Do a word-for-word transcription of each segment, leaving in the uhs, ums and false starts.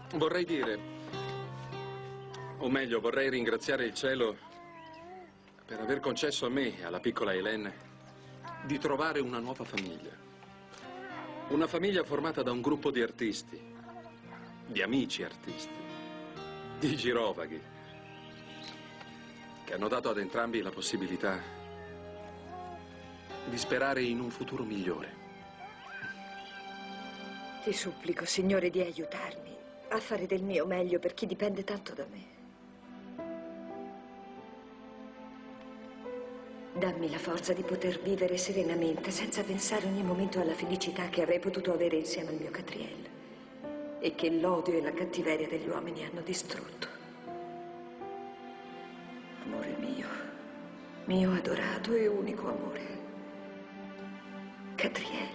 Vorrei dire, o meglio, vorrei ringraziare il cielo per aver concesso a me e alla piccola Hélène di trovare una nuova famiglia. Una famiglia formata da un gruppo di artisti, di amici artisti, di girovaghi, che hanno dato ad entrambi la possibilità di sperare in un futuro migliore. Ti supplico, Signore, di aiutarmi a fare del mio meglio per chi dipende tanto da me. Dammi la forza di poter vivere serenamente, senza pensare ogni momento alla felicità che avrei potuto avere insieme al mio Catriel e che l'odio e la cattiveria degli uomini hanno distrutto. Amore mio, mio adorato e unico amore, Catriel.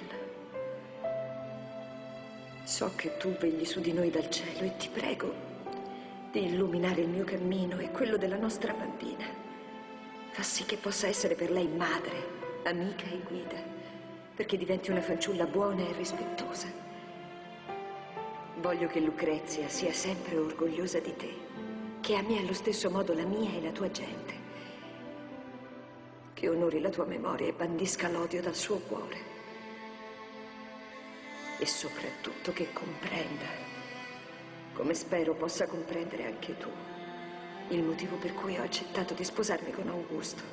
So che tu vegli su di noi dal cielo e ti prego di illuminare il mio cammino e quello della nostra bambina. Fa sì che possa essere per lei madre, amica e guida, perché diventi una fanciulla buona e rispettosa. Voglio che Lucrezia sia sempre orgogliosa di te, che ami allo stesso modo la mia e la tua gente, che onori la tua memoria e bandisca l'odio dal suo cuore. E soprattutto che comprenda, come spero possa comprendere anche tu, il motivo per cui ho accettato di sposarmi con Augusto.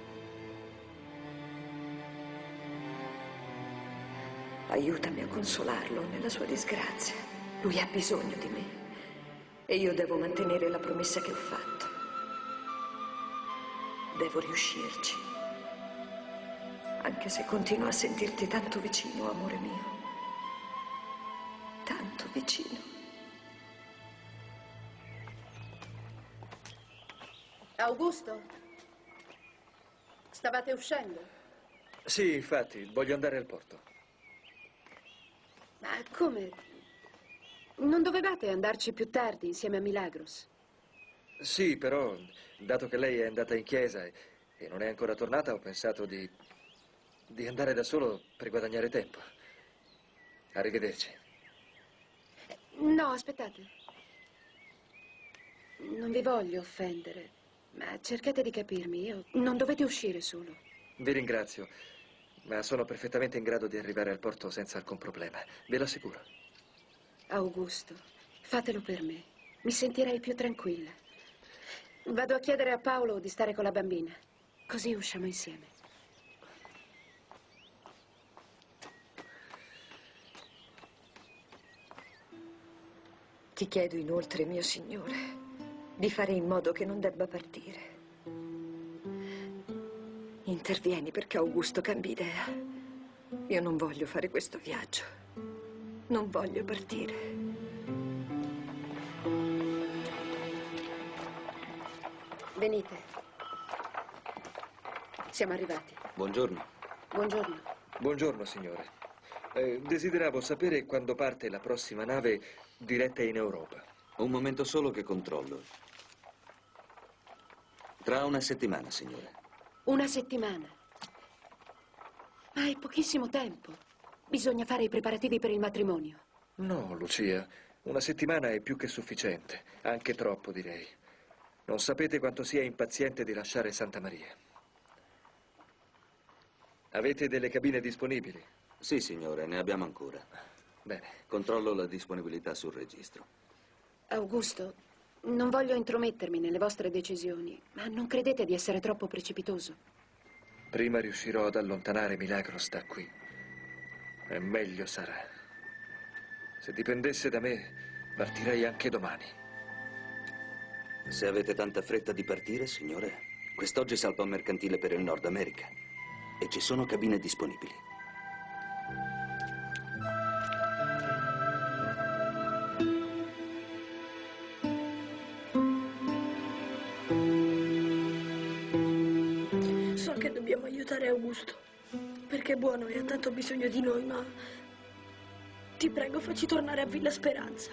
Aiutami a consolarlo nella sua disgrazia. Lui ha bisogno di me e io devo mantenere la promessa che ho fatto. Devo riuscirci, anche se continuo a sentirti tanto vicino, amore mio. Tanto vicino. Augusto? Stavate uscendo? Sì, infatti, voglio andare al porto. Ma come? Non dovevate andarci più tardi insieme a Milagros? Sì, però, dato che lei è andata in chiesa e, e non è ancora tornata, ho pensato di, di andare da solo per guadagnare tempo. Arrivederci. No, aspettate. Non vi voglio offendere, ma cercate di capirmi. Io non dovete uscire solo. Vi ringrazio, ma sono perfettamente in grado di arrivare al porto senza alcun problema. Ve lo assicuro. Augusto, fatelo per me. Mi sentirei più tranquilla. Vado a chiedere a Paolo di stare con la bambina. Così usciamo insieme. Ti chiedo inoltre, mio Signore, di fare in modo che non debba partire. Intervieni perché Augusto cambi idea. Io non voglio fare questo viaggio. Non voglio partire. Venite. Siamo arrivati. Buongiorno. Buongiorno. Buongiorno, signore. Eh, desideravo sapere quando parte la prossima nave diretta in Europa. Un momento solo che controllo. Tra una settimana, signore. Una settimana. Ma hai pochissimo tempo. Bisogna fare i preparativi per il matrimonio. No, Lucia, una settimana è più che sufficiente. Anche troppo, direi. Non sapete quanto sia impaziente di lasciare Santa Maria. Avete delle cabine disponibili? Sì, signore, ne abbiamo ancora. Bene. Controllo la disponibilità sul registro. Augusto, non voglio intromettermi nelle vostre decisioni, ma non credete di essere troppo precipitoso? Prima riuscirò ad allontanare Milagros da qui, e meglio sarà. Se dipendesse da me, partirei anche domani. Se avete tanta fretta di partire, signore, quest'oggi salpa un mercantile per il Nord America e ci sono cabine disponibili. So che dobbiamo aiutare Augusto, perché è buono e ha tanto bisogno di noi, ma ti prego, facci tornare a Villa Speranza.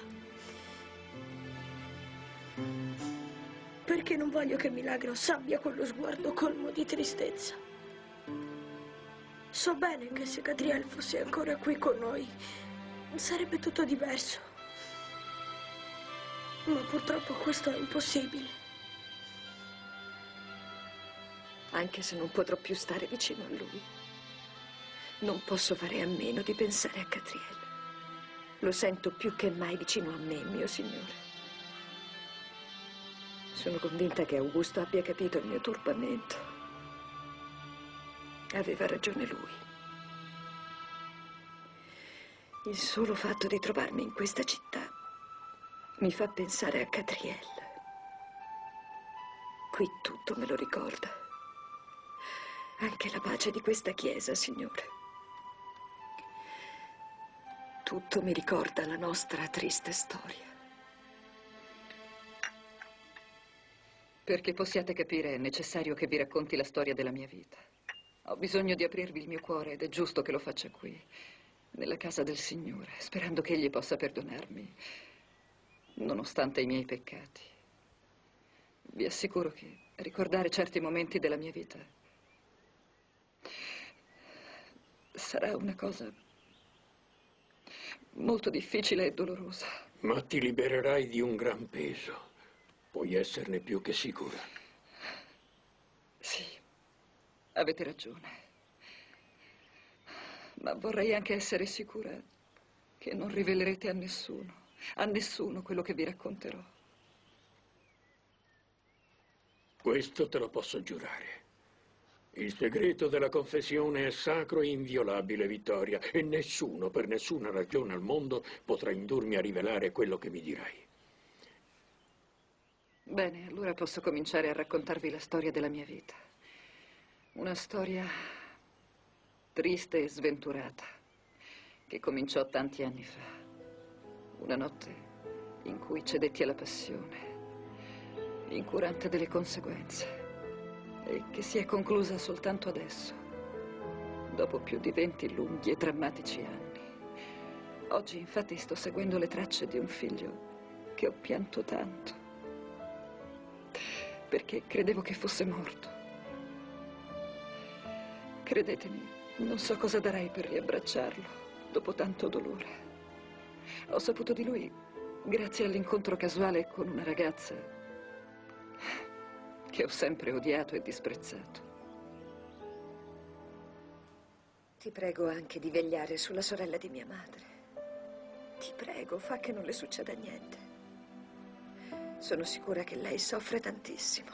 Perché non voglio che Milagros abbia quello sguardo colmo di tristezza. So bene che se Catriel fosse ancora qui con noi, sarebbe tutto diverso. Ma purtroppo questo è impossibile. Anche se non potrò più stare vicino a lui, non posso fare a meno di pensare a Catriel. Lo sento più che mai vicino a me, mio Signore. Sono convinta che Augusto abbia capito il mio turbamento. Aveva ragione lui. Il solo fatto di trovarmi in questa città mi fa pensare a Catriel. Qui tutto me lo ricorda. Anche la pace di questa chiesa, Signore. Tutto mi ricorda la nostra triste storia. Perché possiate capire, è necessario che vi racconti la storia della mia vita. Ho bisogno di aprirvi il mio cuore ed è giusto che lo faccia qui, nella casa del Signore, sperando che Egli possa perdonarmi, nonostante i miei peccati. Vi assicuro che ricordare certi momenti della mia vita sarà una cosa molto difficile e dolorosa. Ma ti libererai di un gran peso. Puoi esserne più che sicura. Sì, avete ragione. Ma vorrei anche essere sicura che non rivelerete a nessuno, a nessuno quello che vi racconterò. Questo te lo posso giurare. Il segreto della confessione è sacro e inviolabile, Vittoria, e nessuno, per nessuna ragione al mondo, potrà indurmi a rivelare quello che mi dirai. Bene, allora posso cominciare a raccontarvi la storia della mia vita. Una storia triste e sventurata, che cominciò tanti anni fa. Una notte in cui cedetti alla passione, incurante delle conseguenze, e che si è conclusa soltanto adesso, dopo più di venti lunghi e drammatici anni. Oggi, infatti, sto seguendo le tracce di un figlio che ho pianto tanto, perché credevo che fosse morto. Credetemi, non so cosa darei per riabbracciarlo dopo tanto dolore. Ho saputo di lui grazie all'incontro casuale con una ragazza che ho sempre odiato e disprezzato. Ti prego anche di vegliare sulla sorella di mia madre. Ti prego, fa che non le succeda niente. Sono sicura che lei soffre tantissimo.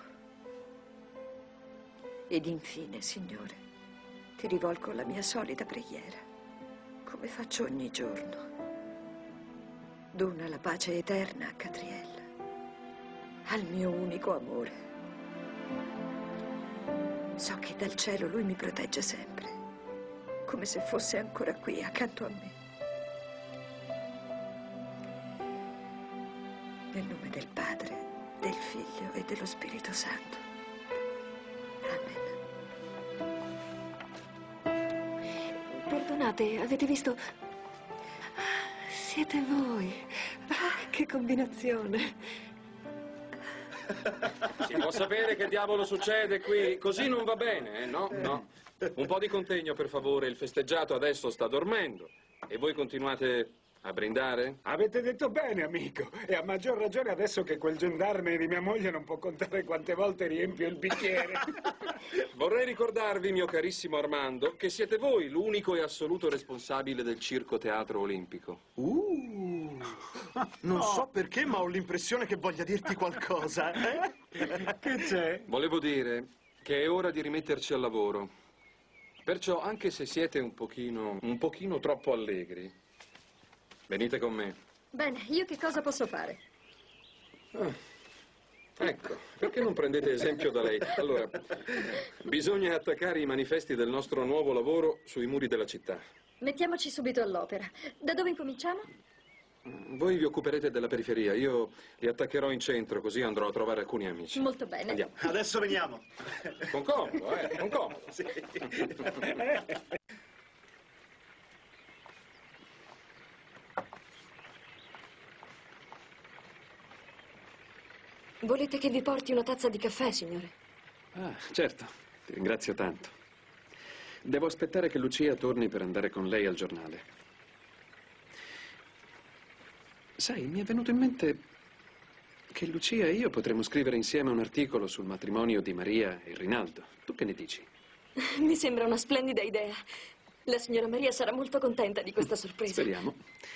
Ed infine, Signore, ti rivolgo la mia solita preghiera, come faccio ogni giorno. Dona la pace eterna a Catriel, al mio unico amore. So che dal cielo lui mi protegge sempre, come se fosse ancora qui accanto a me. Nel nome del Padre, del Figlio e dello Spirito Santo. Amen. Perdonate, avete visto? Siete voi. Ah, che combinazione. Si può sapere che diavolo succede qui? Così non va bene, eh? No, no. Un po' di contegno, per favore. Il festeggiato adesso sta dormendo. E voi continuate a brindare? Avete detto bene, amico. E a maggior ragione adesso che quel gendarme di mia moglie non può contare quante volte riempio il bicchiere. Vorrei ricordarvi, mio carissimo Armando, che siete voi l'unico e assoluto responsabile del Circo Teatro Olimpico. Uh, non so perché, ma ho l'impressione che voglia dirti qualcosa. Eh? Che c'è? Volevo dire che è ora di rimetterci al lavoro. Perciò, anche se siete un pochino, un pochino troppo allegri, venite con me. Bene, io che cosa posso fare? Ah, ecco, perché non prendete esempio da lei? Allora, bisogna attaccare i manifesti del nostro nuovo lavoro sui muri della città. Mettiamoci subito all'opera. Da dove incominciamo? Voi vi occuperete della periferia, io li attaccherò in centro, così andrò a trovare alcuni amici. Molto bene. Andiamo. Adesso veniamo. Con comodo, eh, con comodo. Sì. Volete che vi porti una tazza di caffè, signore? Ah, certo, ti ringrazio tanto. Devo aspettare che Lucia torni per andare con lei al giornale. Sai, mi è venuto in mente che Lucia e io potremmo scrivere insieme un articolo sul matrimonio di Maria e Rinaldo. Tu che ne dici? Mi sembra una splendida idea. La signora Maria sarà molto contenta di questa sorpresa. Speriamo.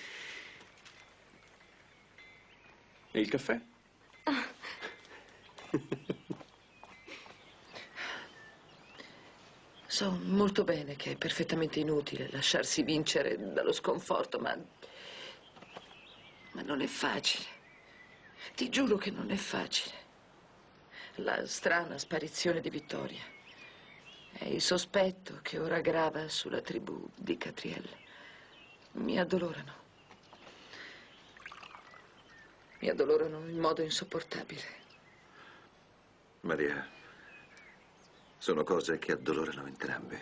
E il caffè? Ah. So molto bene che è perfettamente inutile lasciarsi vincere dallo sconforto, ma... ma non è facile. Ti giuro che non è facile. La strana sparizione di Vittoria e il sospetto che ora grava sulla tribù di Catriel mi addolorano. Mi addolorano in modo insopportabile. Maria, sono cose che addolorano entrambi.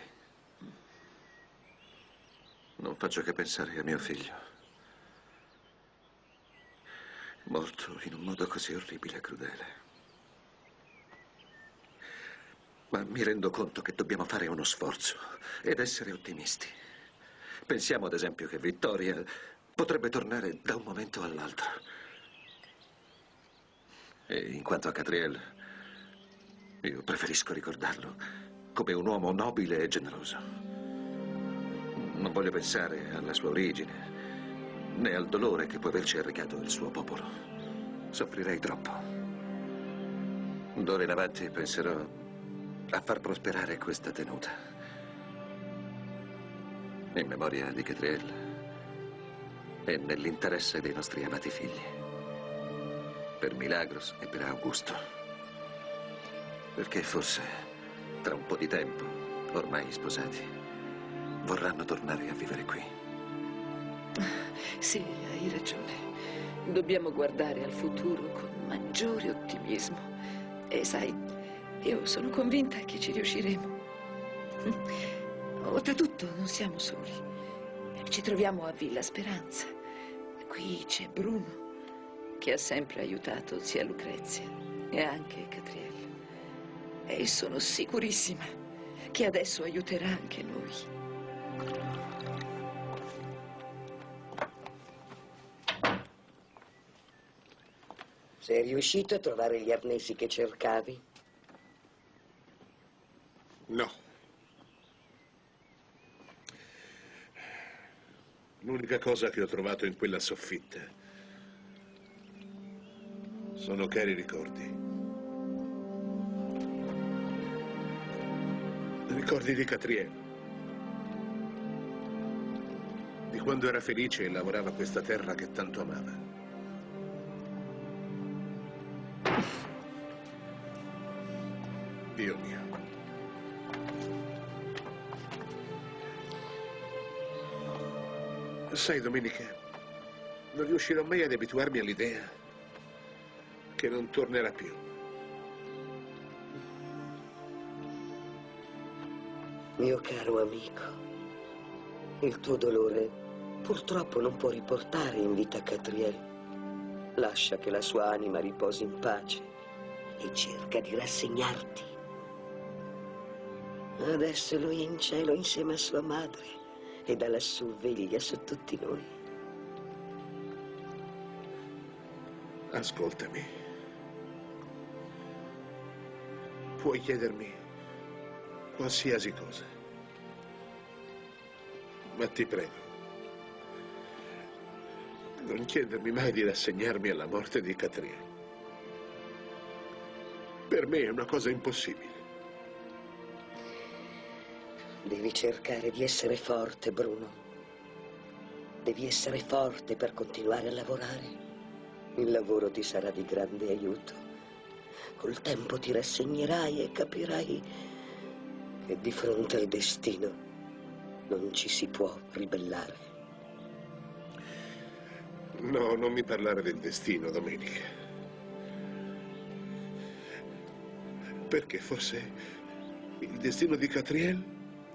Non faccio che pensare a mio figlio, morto in un modo così orribile e crudele. Ma mi rendo conto che dobbiamo fare uno sforzo ed essere ottimisti. Pensiamo ad esempio che Vittoria potrebbe tornare da un momento all'altro. E in quanto a Catriel, io preferisco ricordarlo come un uomo nobile e generoso. Non voglio pensare alla sua origine, né al dolore che può averci arrecato il suo popolo. Soffrirei troppo. D'ora in avanti penserò a far prosperare questa tenuta. In memoria di Catriel e nell'interesse dei nostri amati figli. Per Milagros e per Augusto. Perché forse, tra un po' di tempo, ormai sposati, vorranno tornare a vivere qui. Sì, hai ragione. Dobbiamo guardare al futuro con maggiore ottimismo. E sai, io sono convinta che ci riusciremo. Oltretutto non siamo soli. Ci troviamo a Villa Speranza. Qui c'è Bruno, che ha sempre aiutato zia Lucrezia e anche Catriel. E sono sicurissima che adesso aiuterà anche noi. Sei riuscito a trovare gli arnesi che cercavi? No. L'unica cosa che ho trovato in quella soffitta sono cari ricordi. Ricordi di Catriel. Di quando era felice e lavorava questa terra che tanto amava. Dio mio. Sai, Domenica, non riuscirò mai ad abituarmi all'idea che non tornerà più. Mio caro amico, il tuo dolore purtroppo non può riportare in vita Catriel. Lascia che la sua anima riposi in pace e cerca di rassegnarti. Adesso lui è in cielo insieme a sua madre e da lassù veglia su tutti noi. Ascoltami. Puoi chiedermi qualsiasi cosa. Ma ti prego, non chiedermi mai di rassegnarmi alla morte di Catriel. Per me è una cosa impossibile. Devi cercare di essere forte, Bruno. Devi essere forte per continuare a lavorare. Il lavoro ti sarà di grande aiuto. Col tempo ti rassegnerai e capirai che di fronte al destino non ci si può ribellare. No, non mi parlare del destino, Domenica. Perché forse il destino di Catriel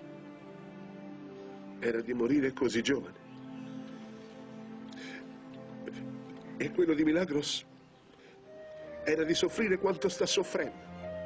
era di morire così giovane. E quello di Milagros era di soffrire quanto sta soffrendo.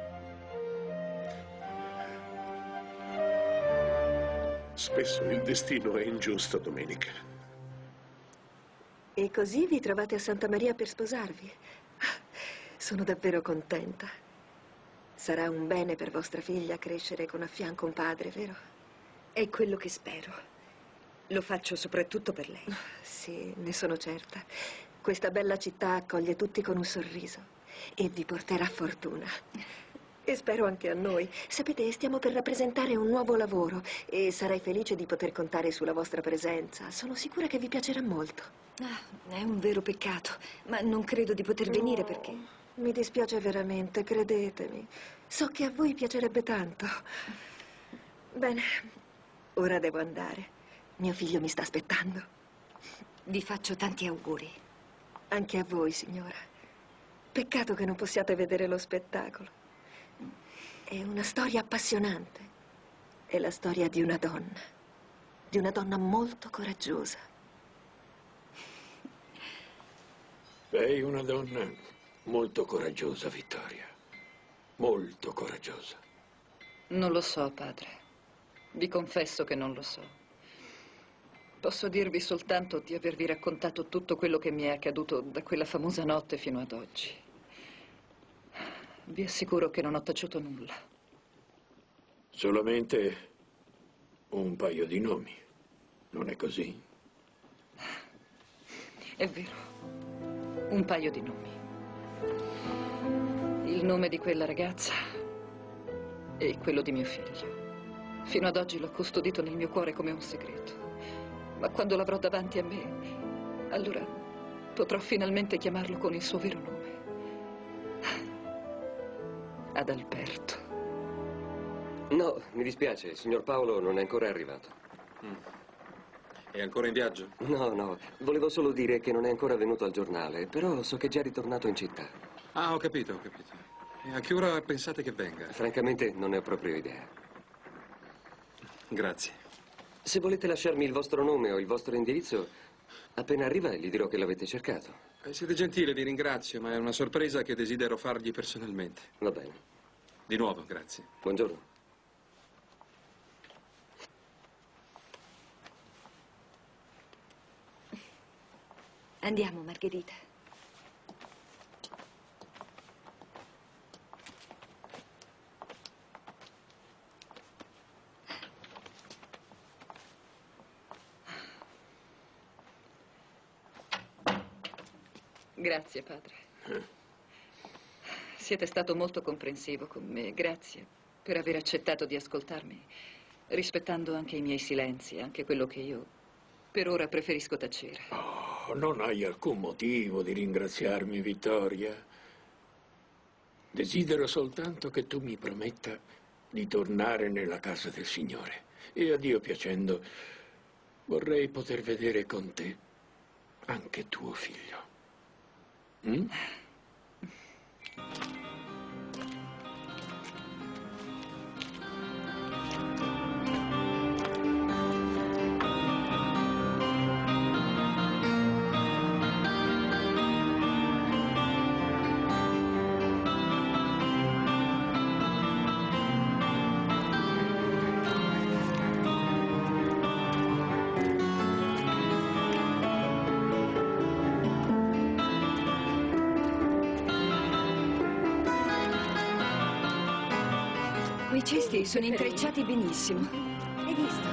Spesso il destino è ingiusto, Domenica. E così vi trovate a Santa Maria per sposarvi. Sono davvero contenta. Sarà un bene per vostra figlia crescere con a fianco un padre, vero? È quello che spero. Lo faccio soprattutto per lei. Sì, ne sono certa. Questa bella città accoglie tutti con un sorriso e vi porterà fortuna. E spero anche a noi. Sapete, stiamo per rappresentare un nuovo lavoro e sarei felice di poter contare sulla vostra presenza. Sono sicura che vi piacerà molto. Ah, è un vero peccato, ma non credo di poter venire perché... Mi dispiace veramente, credetemi. So che a voi piacerebbe tanto. Bene, ora devo andare. Mio figlio mi sta aspettando. Vi faccio tanti auguri. Anche a voi, signora. Peccato che non possiate vedere lo spettacolo. È una storia appassionante. È la storia di una donna. Di una donna molto coraggiosa. Sei una donna molto coraggiosa, Vittoria. Molto coraggiosa. Non lo so, padre. Vi confesso che non lo so. Posso dirvi soltanto di avervi raccontato tutto quello che mi è accaduto da quella famosa notte fino ad oggi. Vi assicuro che non ho taciuto nulla. Solamente un paio di nomi. Non è così? È vero. Un paio di nomi. Il nome di quella ragazza e quello di mio figlio. Fino ad oggi l'ho custodito nel mio cuore come un segreto. Ma quando l'avrò davanti a me, allora potrò finalmente chiamarlo con il suo vero nome. Adalberto. No, mi dispiace, il signor Paolo non è ancora arrivato. Mm. È ancora in viaggio? No, no, volevo solo dire che non è ancora venuto al giornale, però so che è già ritornato in città. Ah, ho capito, ho capito. E a che ora pensate che venga? Francamente non ne ho proprio idea. Grazie. Se volete lasciarmi il vostro nome o il vostro indirizzo, appena arriva gli dirò che l'avete cercato. Eh, siete gentile, vi ringrazio, ma è una sorpresa che desidero fargli personalmente. Va bene. Di nuovo, grazie. Buongiorno. Andiamo, Margherita. Grazie, padre. Siete stato molto comprensivo con me. Grazie per aver accettato di ascoltarmi, rispettando anche i miei silenzi, anche quello che io per ora preferisco tacere. Oh, non hai alcun motivo di ringraziarmi, Vittoria. Desidero soltanto che tu mi prometta di tornare nella casa del Signore. E a Dio piacendo, vorrei poter vedere con te anche tuo figlio. Mm? Quei cesti sono intrecciati benissimo. Hai visto?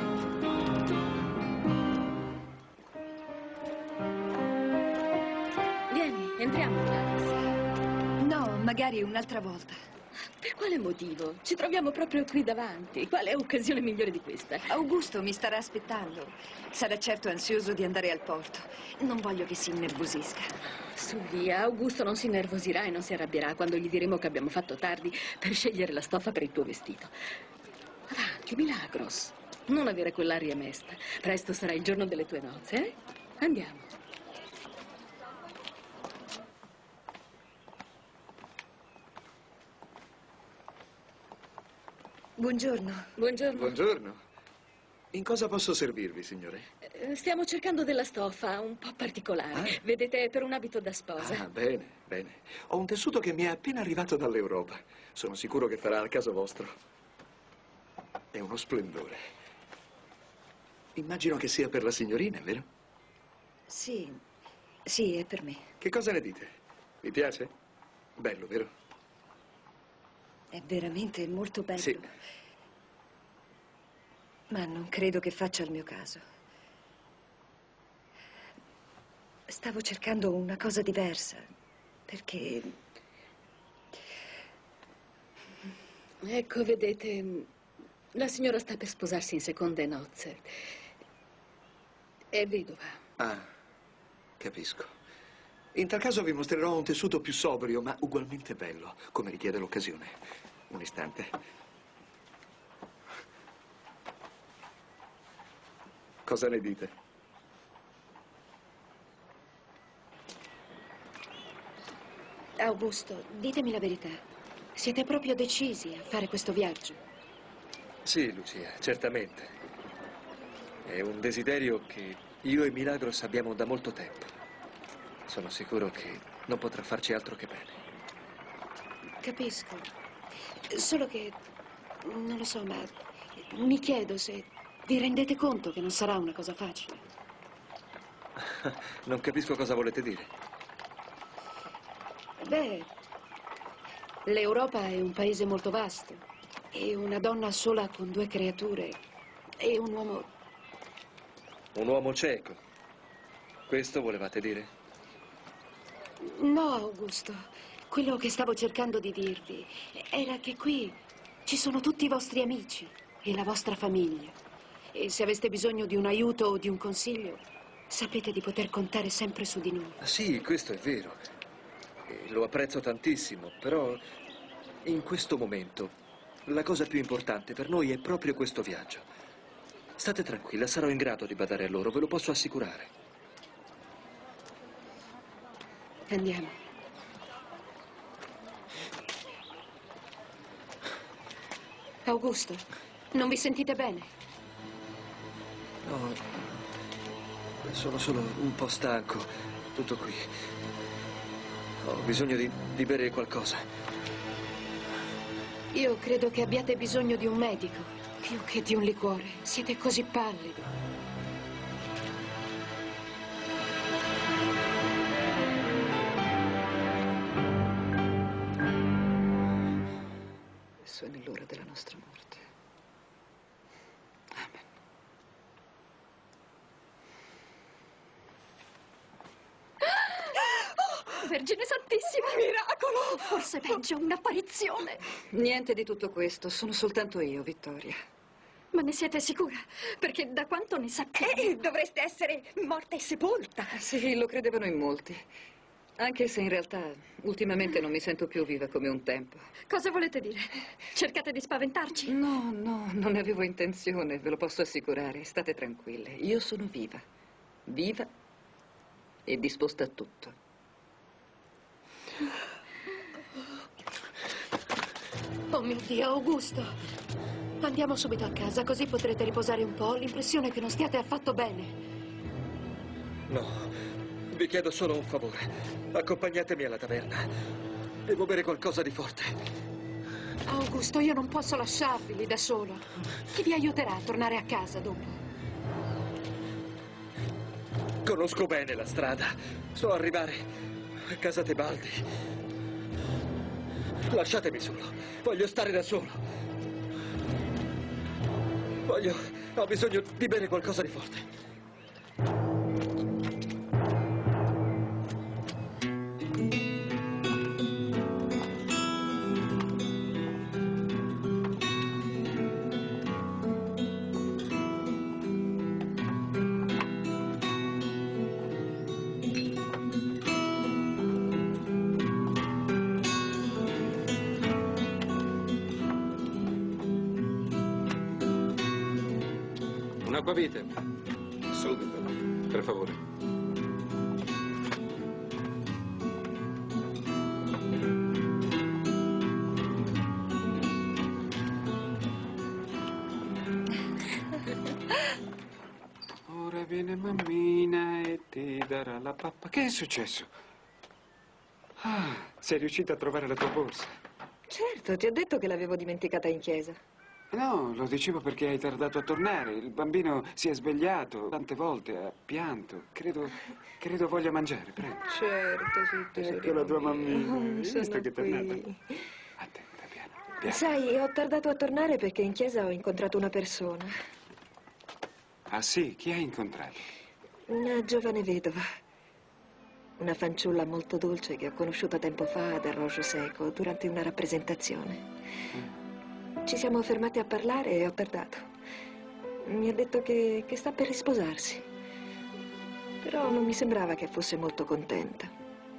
Vieni, entriamo, Gladys. No, magari un'altra volta. Per quale motivo? Ci troviamo proprio qui davanti. Quale occasione migliore di questa? Augusto mi starà aspettando. Sarà certo ansioso di andare al porto. Non voglio che si innervosisca. Su via, Augusto non si innervosirà e non si arrabbierà quando gli diremo che abbiamo fatto tardi per scegliere la stoffa per il tuo vestito. Avanti, Milagros. Non avere quell'aria mesta. Presto sarà il giorno delle tue nozze, eh? Andiamo. Buongiorno. Buongiorno. Buongiorno. In cosa posso servirvi, signore? Eh, Stiamo cercando della stoffa un po' particolare. Vedete, per un abito da sposa. Ah, bene, bene. Ho un tessuto che mi è appena arrivato dall'Europa. Sono sicuro che farà al caso vostro. È uno splendore. Immagino che sia per la signorina, vero? Sì, sì, è per me. Che cosa ne dite? Vi piace? Bello, vero? È veramente molto bello. Sì. Ma non credo che faccia il mio caso. Stavo cercando una cosa diversa, perché... Ecco, vedete, la signora sta per sposarsi in seconde nozze. È vedova. Ah, capisco. In tal caso vi mostrerò un tessuto più sobrio, ma ugualmente bello, come richiede l'occasione. Un istante. Cosa ne dite? Augusto, ditemi la verità. Siete proprio decisi a fare questo viaggio? Sì, Lucia, certamente. È un desiderio che io e Milagros abbiamo da molto tempo. Sono sicuro che non potrà farci altro che bene. Capisco. Solo che, non lo so, ma mi chiedo se vi rendete conto che non sarà una cosa facile. Non capisco cosa volete dire. Beh, l'Europa è un paese molto vasto e una donna sola con due creature e un uomo... Un uomo cieco. Questo volevate dire? No, Augusto. Quello che stavo cercando di dirvi era che qui ci sono tutti i vostri amici e la vostra famiglia. E se aveste bisogno di un aiuto o di un consiglio, sapete di poter contare sempre su di noi. Sì, questo è vero. E lo apprezzo tantissimo, però in questo momento la cosa più importante per noi è proprio questo viaggio. State tranquilla, sarò in grado di badare a loro, ve lo posso assicurare. Andiamo. Augusto, non vi sentite bene? No, sono solo un po' stanco. Tutto qui. Ho bisogno di, di bere qualcosa. Io credo che abbiate bisogno di un medico, più che di un liquore. Siete così pallido. Adesso è nell'ora della nostra morte. Amen. Oh, Vergine Santissima! Miracolo! Forse peggio, un'apparizione. Niente di tutto questo, sono soltanto io, Vittoria. Ma ne siete sicura? Perché da quanto ne sappiamo... Eh, dovreste essere morta e sepolta. Sì, lo credevano in molti. Anche se in realtà ultimamente non mi sento più viva come un tempo. Cosa volete dire? Cercate di spaventarci? No, no, non ne avevo intenzione, ve lo posso assicurare. State tranquille, io sono viva. Viva e disposta a tutto. Oh mio Dio, Augusto! Andiamo subito a casa, così potrete riposare un po'. Ho l'impressione che non stiate affatto bene. No. Vi chiedo solo un favore. Accompagnatemi alla taverna. Devo bere qualcosa di forte. Augusto, io non posso lasciarvi lì da solo. Chi vi aiuterà a tornare a casa dopo? Conosco bene la strada. So arrivare a casa Tebaldi. Lasciatemi solo. Voglio stare da solo. Voglio... Ho bisogno di bere qualcosa di forte. Acquavite. Subito. Per favore. Ora viene mammina e ti darà la pappa. Che è successo? Ah, sei riuscita a trovare la tua borsa? Certo, ti ho detto che l'avevo dimenticata in chiesa. No, lo dicevo perché hai tardato a tornare. Il bambino si è svegliato tante volte, ha pianto. Credo, credo voglia mangiare, prego. Certo, sì, tesoro. Ecco la tua mammina. Hai visto Sono che è qui. tornata? Attenta, piano, piano. Sai, ho tardato a tornare perché in chiesa ho incontrato una persona. Ah sì? Chi hai incontrato? Una giovane vedova. Una fanciulla molto dolce che ho conosciuto tempo fa ad Arroyo Seco durante una rappresentazione. Ci siamo fermati a parlare e ho tardato. Mi ha detto che, che sta per risposarsi. Però non mi sembrava che fosse molto contenta.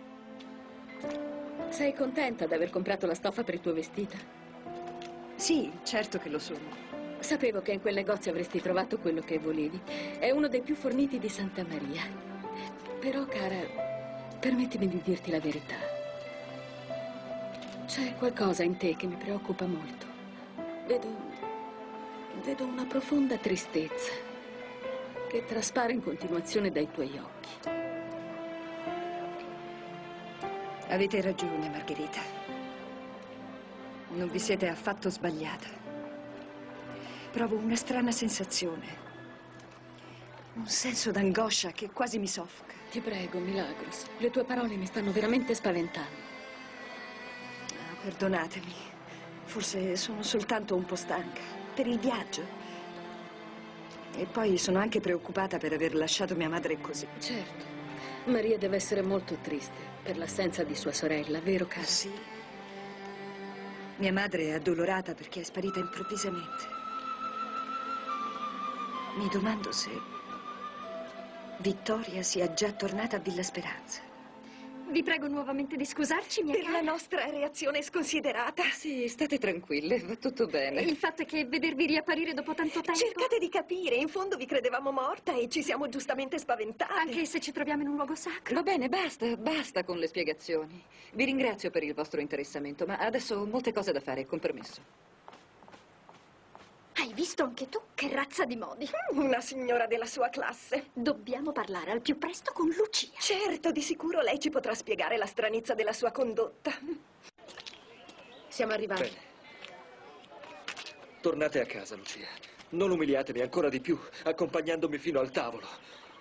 Sei contenta di aver comprato la stoffa per il tuo vestito? Sì, certo che lo sono. Sapevo che in quel negozio avresti trovato quello che volevi. È uno dei più forniti di Santa Maria. Però, cara, permettimi di dirti la verità. C'è qualcosa in te che mi preoccupa molto. Vedo... vedo una profonda tristezza che traspare in continuazione dai tuoi occhi. Avete ragione, Margherita. Non vi siete affatto sbagliata. Provo una strana sensazione. Un senso d'angoscia che quasi mi soffoca. Ti prego, Milagros, le tue parole mi stanno veramente spaventando. Ah, perdonatemi. Forse sono soltanto un po' stanca. Per il viaggio. E poi sono anche preoccupata per aver lasciato mia madre così. Certo. Maria deve essere molto triste per l'assenza di sua sorella, vero, cara? Sì. Mia madre è addolorata perché è sparita improvvisamente. Mi domando se Vittoria sia già tornata a Villa Speranza. Vi prego nuovamente di scusarci, mia Per cara. la nostra reazione sconsiderata. Sì, state tranquille, va tutto bene. Il fatto è che vedervi riapparire dopo tanto tempo... Cercate di capire, in fondo vi credevamo morta e ci siamo giustamente spaventate. Anche se ci troviamo in un luogo sacro. Va bene, basta, basta con le spiegazioni. Vi ringrazio per il vostro interessamento, ma adesso ho molte cose da fare, con permesso. Hai visto anche tu? Che razza di modi. Una signora della sua classe. Dobbiamo parlare al più presto con Lucia. Certo, di sicuro lei ci potrà spiegare la stranezza della sua condotta. Siamo arrivati. Bene. Tornate a casa, Lucia. Non umiliatemi ancora di più, accompagnandomi fino al tavolo.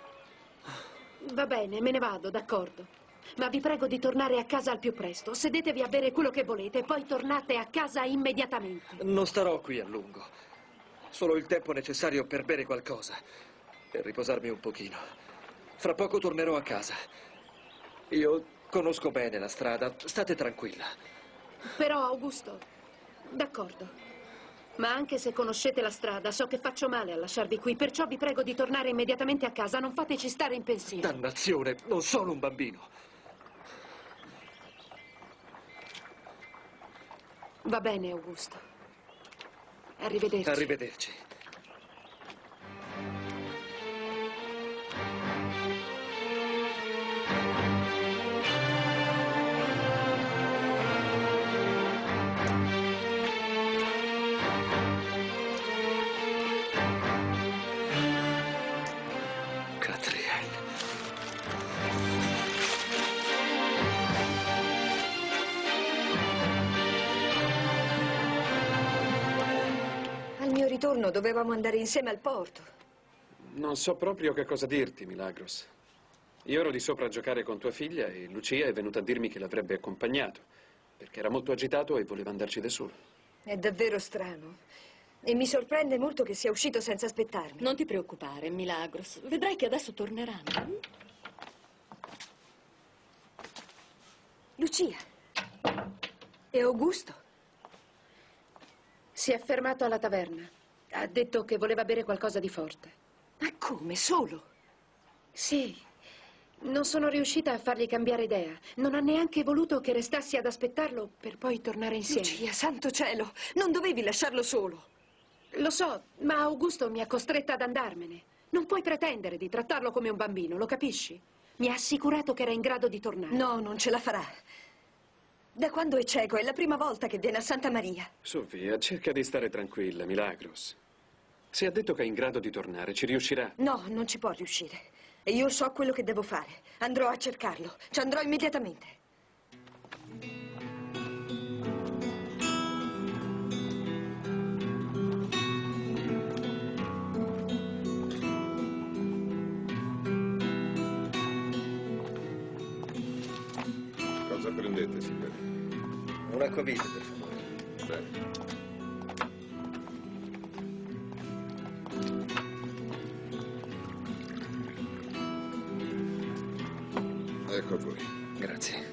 Va bene, me ne vado, d'accordo. Ma vi prego di tornare a casa al più presto. Sedetevi a bere quello che volete, poi tornate a casa immediatamente. Non starò qui a lungo. Solo il tempo necessario per bere qualcosa, per riposarmi un pochino. Fra poco tornerò a casa. Io conosco bene la strada, state tranquilla. Però, Augusto, d'accordo. Ma anche se conoscete la strada, so che faccio male a lasciarvi qui, perciò vi prego di tornare immediatamente a casa, non fateci stare in pensiero. Dannazione, non sono un bambino. Va bene, Augusto. Arrivederci. Arrivederci. Al mio ritorno dovevamo andare insieme al porto. Non so proprio che cosa dirti, Milagros. Io ero di sopra a giocare con tua figlia e Lucia è venuta a dirmi che l'avrebbe accompagnato, perché era molto agitato e voleva andarci da solo. È davvero strano. E mi sorprende molto che sia uscito senza aspettarmi. Non ti preoccupare, Milagros. Vedrai che adesso torneranno. Lucia. E Augusto? Si è fermato alla taverna. Ha detto che voleva bere qualcosa di forte. Ma come? Solo? Sì. Non sono riuscita a fargli cambiare idea. Non ha neanche voluto che restassi ad aspettarlo per poi tornare insieme. Lucia, santo cielo, non dovevi lasciarlo solo. Lo so, ma Augusto mi ha costretta ad andarmene. Non puoi pretendere di trattarlo come un bambino, lo capisci? Mi ha assicurato che era in grado di tornare. No, non ce la farà. Da quando è cieco è la prima volta che viene a Santa Maria. Sofia, cerca di stare tranquilla, Milagros. Se ha detto che è in grado di tornare, ci riuscirà. No, non ci può riuscire. E io so quello che devo fare. Andrò a cercarlo. Ci andrò immediatamente. Cosa prendete, signore? Un acquavite, per favore. Bene. Ecco a voi. Grazie.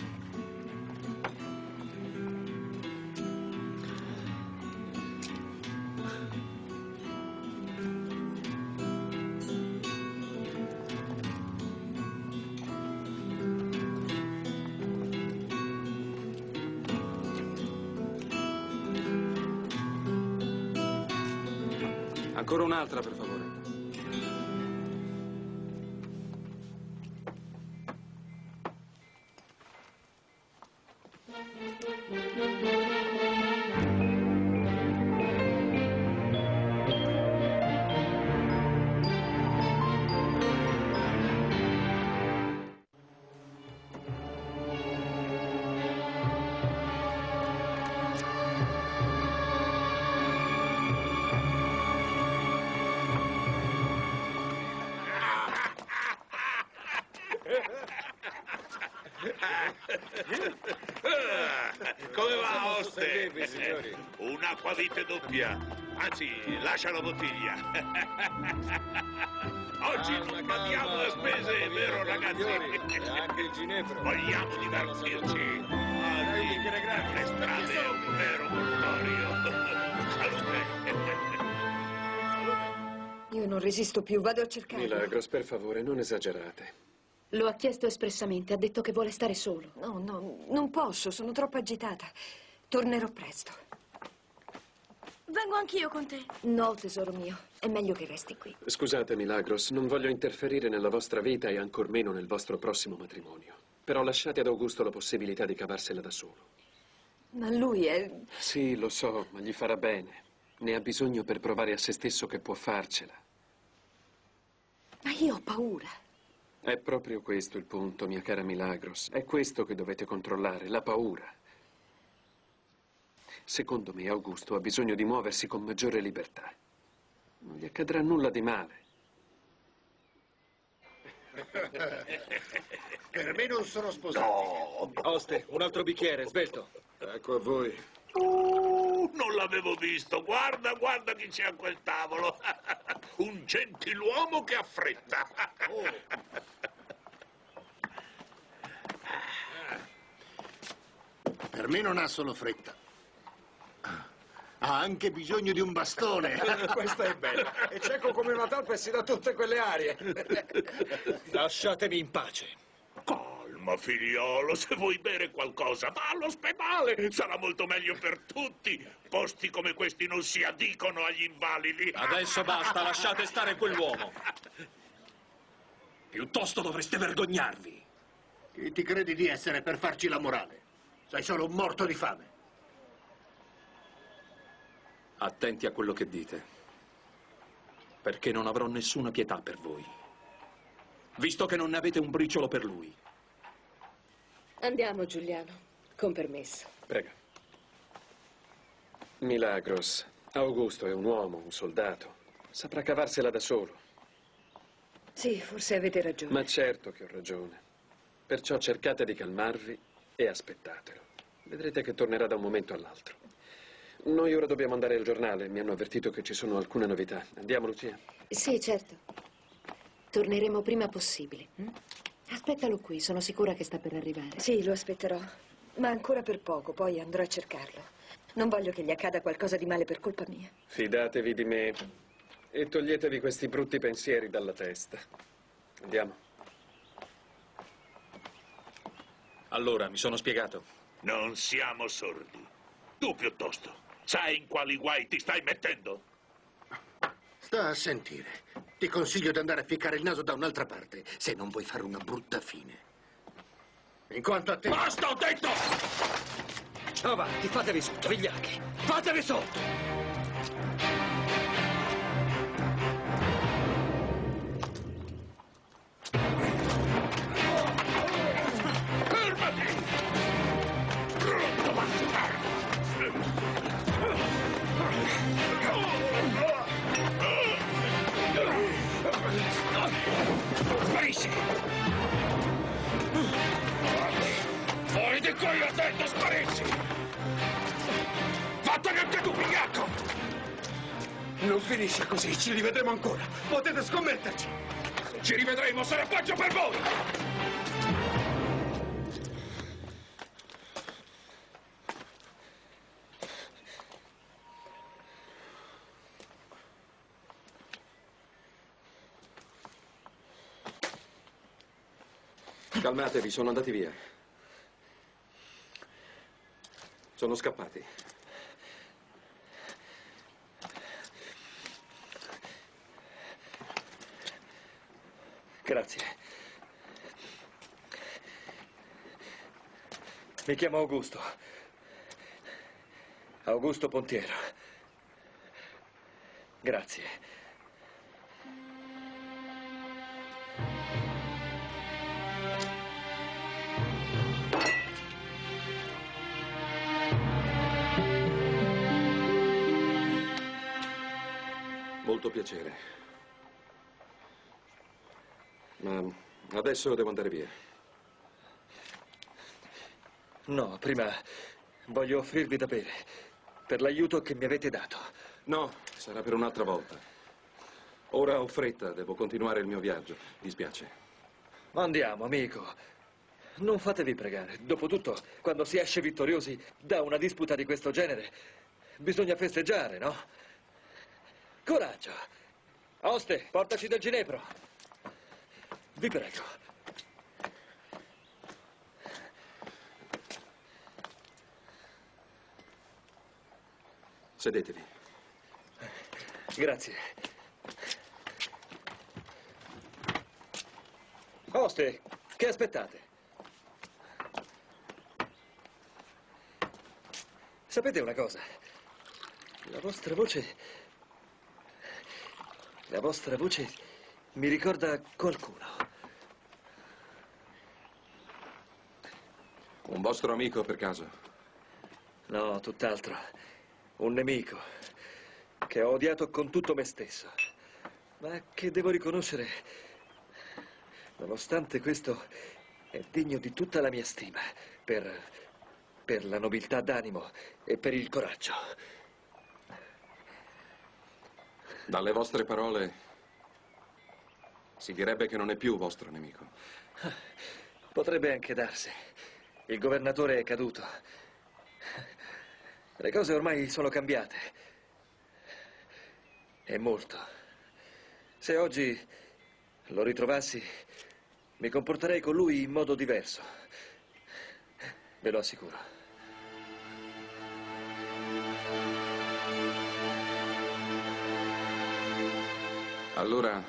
Ancora un'altra, per favore. Come va, oste? Bene, signori. Un'acquavite doppia. Anzi, lascia la bottiglia. Oggi non badiamo a spese, è vero, ragazzi? E anche il ginepro. Vogliamo divertirci. Oggi le strade è un vero mortorio. Salute. Io non resisto più, vado a cercarlo. Milagros, per favore, non esagerate. Lo ha chiesto espressamente, ha detto che vuole stare solo. No, no, non posso, sono troppo agitata. Tornerò presto. Vengo anch'io con te. No, tesoro mio, è meglio che resti qui. Scusate, Milagros, non voglio interferire nella vostra vita e ancor meno nel vostro prossimo matrimonio. Però lasciate ad Augusto la possibilità di cavarsela da solo. Ma lui è... Sì, lo so, ma gli farà bene. Ne ha bisogno per provare a se stesso che può farcela. Ma io ho paura. È proprio questo il punto, mia cara Milagros. È questo che dovete controllare, la paura. Secondo me, Augusto ha bisogno di muoversi con maggiore libertà. Non gli accadrà nulla di male. Per me non sono sposato. No. Oste, un altro bicchiere, svelto. Ecco a voi. Uh, non l'avevo visto. Guarda, guarda chi c'è a quel tavolo. Un gentiluomo che ha fretta. Per me non ha solo fretta. Ha anche bisogno di un bastone. Questa è bella. E cieco come una talpa e si dà tutte quelle arie. Lasciatemi in pace. Calma, figliolo, se vuoi bere qualcosa, va all'ospedale. Sarà molto meglio per tutti. Posti come questi non si addicono agli invalidi. Adesso basta, lasciate stare quell'uomo. Piuttosto dovreste vergognarvi. Chi ti credi di essere per farci la morale? Sei solo un morto di fame. Attenti a quello che dite, perché non avrò nessuna pietà per voi, visto che non ne avete un briciolo per lui. Andiamo, Giuliano, con permesso. Prego. Milagros, Augusto è un uomo, un soldato. Saprà cavarsela da solo. Sì, forse avete ragione. Ma certo che ho ragione. Perciò cercate di calmarvi e aspettatelo. Vedrete che tornerà da un momento all'altro. Noi ora dobbiamo andare al giornale. Mi hanno avvertito che ci sono alcune novità. Andiamo, Lucia? Sì, certo. Torneremo prima possibile. hm? Aspettalo qui, sono sicura che sta per arrivare. Sì, lo aspetterò. Ma ancora per poco, poi andrò a cercarlo. Non voglio che gli accada qualcosa di male per colpa mia. Fidatevi di me e toglietevi questi brutti pensieri dalla testa. Andiamo. Allora, mi sono spiegato. Non siamo sordi. Tu piuttosto. Sai in quali guai ti stai mettendo? Sta a sentire. Ti consiglio di andare a ficcare il naso da un'altra parte, se non vuoi fare una brutta fine. In quanto a te... Basta, ho detto! Avanti, fatevi sotto, vigliacchi! Fatevi sotto! Sparisci! perdendo, sparisci! Vattene anche tu, vigliacco! Non finisce così, ci rivedremo ancora. Potete scommetterci. Se ci rivedremo sarà peggio per voi! Calmatevi, sono andati via. Sono scappati. Grazie. Mi chiamo Augusto. Augusto Pontiero. Grazie. Molto piacere. Ma adesso devo andare via. No, prima voglio offrirvi da bere per l'aiuto che mi avete dato. No, sarà per un'altra volta. Ora ho fretta, devo continuare il mio viaggio. Dispiace. Ma andiamo, amico. Non fatevi pregare. Dopotutto, quando si esce vittoriosi da una disputa di questo genere, bisogna festeggiare, no? Coraggio. Oste, portaci del ginepro. Vi prego. Sedetevi. Grazie. Oste, che aspettate? Sapete una cosa? La vostra voce... La vostra voce mi ricorda qualcuno. Un vostro amico, per caso? No, tutt'altro. Un nemico che ho odiato con tutto me stesso, ma che devo riconoscere, nonostante questo, è degno di tutta la mia stima per, per la nobiltà d'animo e per il coraggio. Dalle vostre parole si direbbe che non è più vostro nemico. Potrebbe anche darsi. Il governatore è caduto. Le cose ormai sono cambiate. E molto. Se oggi lo ritrovassi, mi comporterei con lui in modo diverso. Ve lo assicuro. Allora,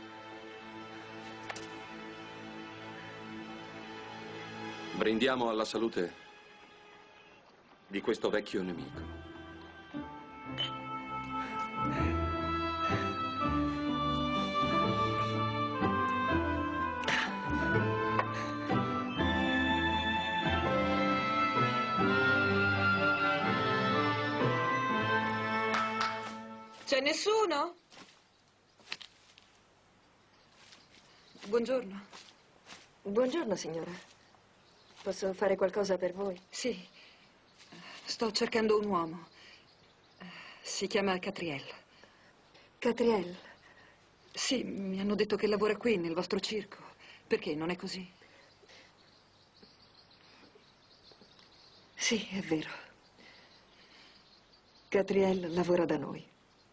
brindiamo alla salute di questo vecchio nemico. C'è nessuno? Buongiorno. Buongiorno, signora. Posso fare qualcosa per voi? Sì. Sto cercando un uomo. Si chiama Catriel. Catriel? Sì, mi hanno detto che lavora qui, nel vostro circo. Perché, non è così? Sì, è vero. Catriel lavora da noi.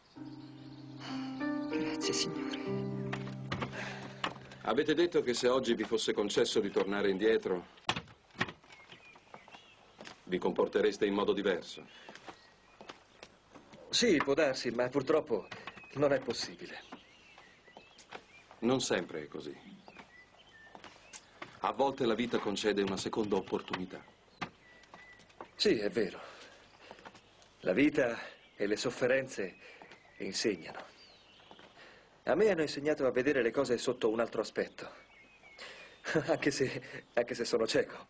Grazie, signore. Avete detto che se oggi vi fosse concesso di tornare indietro, vi comportereste in modo diverso. Sì, può darsi, ma purtroppo non è possibile. Non sempre è così. A volte la vita concede una seconda opportunità. Sì, è vero. La vita e le sofferenze insegnano. A me hanno insegnato a vedere le cose sotto un altro aspetto. Anche se, anche se sono cieco.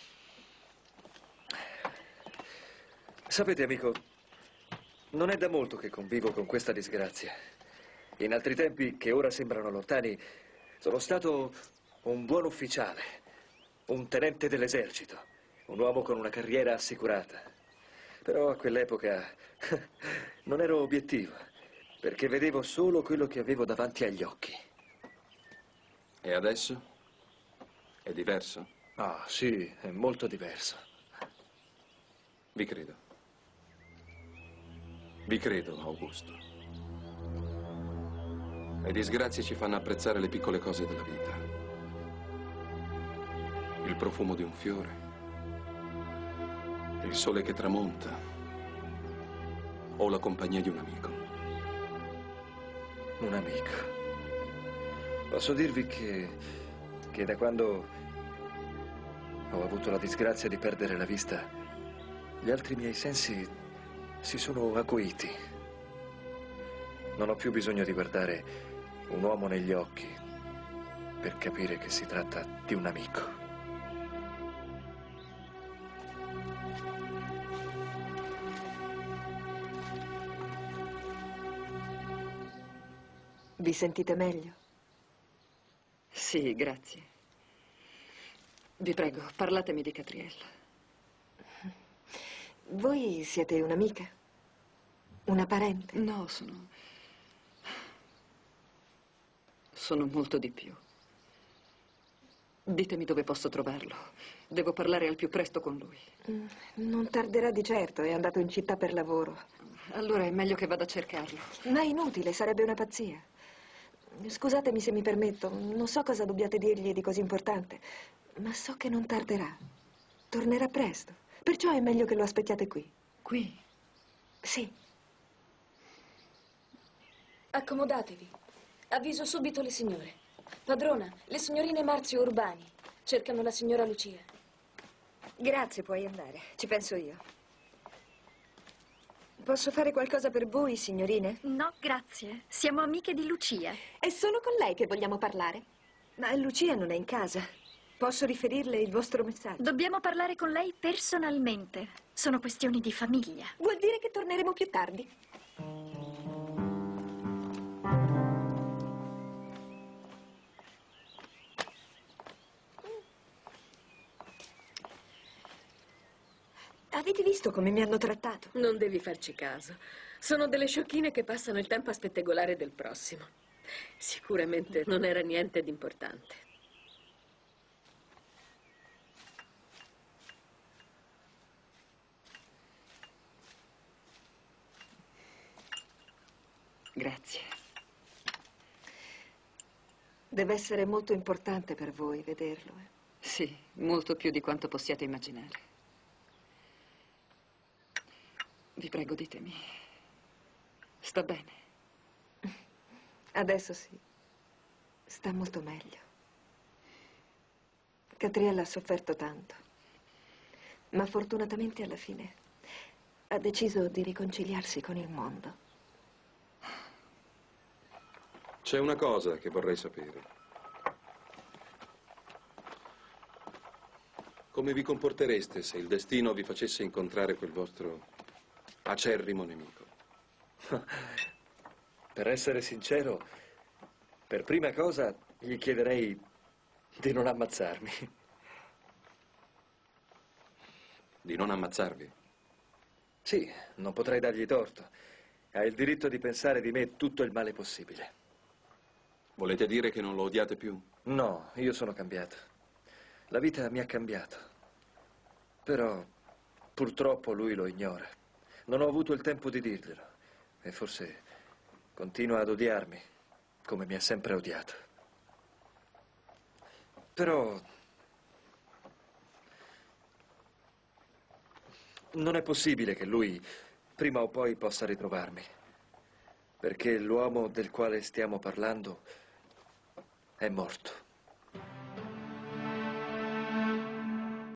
Sapete, amico, non è da molto che convivo con questa disgrazia. In altri tempi, che ora sembrano lontani, sono stato un buon ufficiale, un tenente dell'esercito. un uomo con una carriera assicurata. Però a quell'epoca non ero obiettivo, perché vedevo solo quello che avevo davanti agli occhi. E adesso? È diverso? Ah, sì, è molto diverso. Vi credo. Vi credo, Augusto. Le disgrazie ci fanno apprezzare le piccole cose della vita. Il profumo di un fiore, il sole che tramonta, o la compagnia di un amico. Un amico. Posso dirvi che, che da quando ho avuto la disgrazia di perdere la vista, gli altri miei sensi si sono acuiti. Non ho più bisogno di guardare un uomo negli occhi per capire che si tratta di un amico. Vi sentite meglio? Sì, grazie. Vi prego, parlatemi di Catriel. Voi siete un'amica? Una parente? No, sono... Sono molto di più. Ditemi dove posso trovarlo. Devo parlare al più presto con lui. Non tarderà di certo, è andato in città per lavoro. Allora è meglio che vada a cercarlo. Ma è inutile, sarebbe una pazzia. Scusatemi se mi permetto, non so cosa dobbiate dirgli di così importante, ma so che non tarderà. Tornerà presto, perciò è meglio che lo aspettiate qui. Qui? Sì. Accomodatevi. Avviso subito le signore. Padrona, le signorine Marzio Urbani cercano la signora Lucia. Grazie, puoi andare. Ci penso io. Posso fare qualcosa per voi, signorine? No, grazie. Siamo amiche di Lucia. È solo con lei che vogliamo parlare. Ma Lucia non è in casa. Posso riferirle il vostro messaggio? Dobbiamo parlare con lei personalmente. Sono questioni di famiglia. Vuol dire che torneremo più tardi. Avete visto come mi hanno trattato? Non devi farci caso. Sono delle sciocchine che passano il tempo a spettegolare del prossimo. Sicuramente non era niente di importante. Grazie. Deve essere molto importante per voi vederlo. Eh? Sì, molto più di quanto possiate immaginare. Vi prego, ditemi. Sta bene? Adesso sì. Sta molto meglio. Catriella ha sofferto tanto. Ma fortunatamente alla fine ha deciso di riconciliarsi con il mondo. C'è una cosa che vorrei sapere. Come vi comportereste se il destino vi facesse incontrare quel vostro acerrimo nemico? Per essere sincero, per prima cosa gli chiederei di non ammazzarmi. Di non ammazzarvi? Sì, non potrei dargli torto. Ha il diritto di pensare di me tutto il male possibile. Volete dire che non lo odiate più? No, io sono cambiato. La vita mi ha cambiato. Però, purtroppo, lui lo ignora. Non ho avuto il tempo di dirglielo. E forse continua ad odiarmi, come mi ha sempre odiato. Però non è possibile che lui prima o poi possa ritrovarmi, perché l'uomo del quale stiamo parlando è morto.